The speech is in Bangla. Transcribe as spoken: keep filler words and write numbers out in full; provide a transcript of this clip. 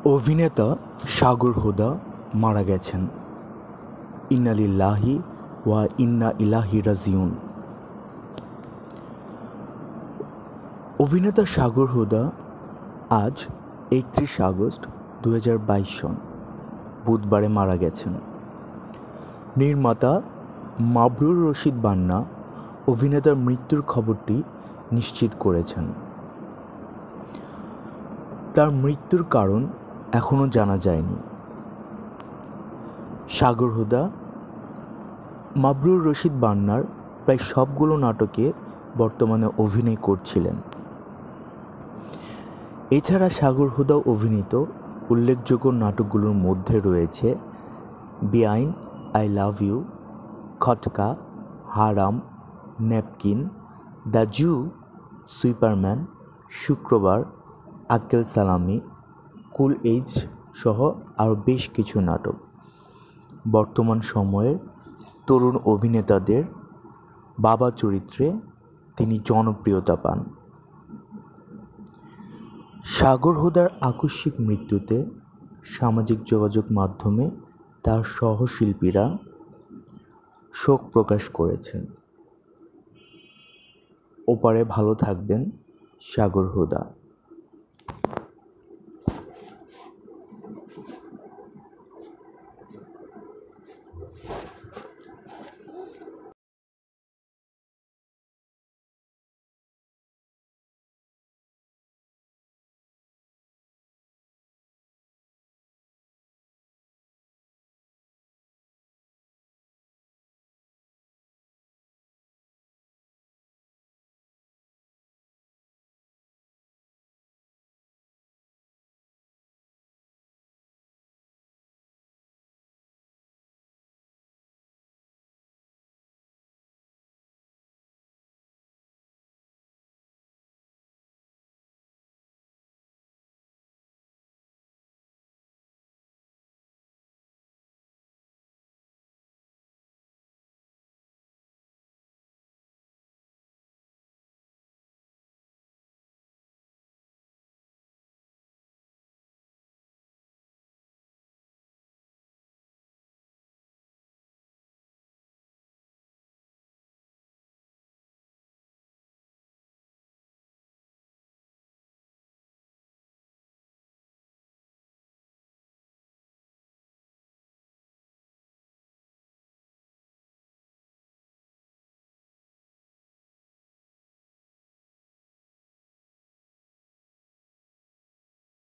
অভিনেতা সাগর হুদা মারা গেছেন। ইন্না লিল্লাহি ওয়া ইন্না ইলাইহি রাজিউন। অভিনেতা সাগর হুদা আজ একত্রিশ আগস্ট দু হাজার বাইশ সন বুধবারে মারা গেছেন। নির্মাতা মাবরুর রশিদ বান্না অভিনেতার মৃত্যুর খবরটি নিশ্চিত করেছেন। তার মৃত্যুর কারণ এখনও জানা যায়নি। সাগর হুদা মাবরুর রশিদ বান্নার প্রায় সবগুলো নাটকে বর্তমানে অভিনয় করছিলেন। এছাড়া সাগর হুদা অভিনীত উল্লেখযোগ্য নাটকগুলোর মধ্যে রয়েছে বেআইন, আই লাভ ইউ, খটকা, হারাম, ন্যাপকিন, দ্য জু, সুপারম্যান, শুক্রবার, আক্কেল সালামি, কুল এইজ সহ আরও বেশ কিছু নাটক। বর্তমান সময়ের তরুণ অভিনেতাদের বাবা চরিত্রে তিনি জনপ্রিয়তা পান। সাগর হুদার আকস্মিক মৃত্যুতে সামাজিক যোগাযোগ মাধ্যমে তার সহশিল্পীরা শোক প্রকাশ করেছেন। ওপারে ভালো থাকবেন সাগর হুদা।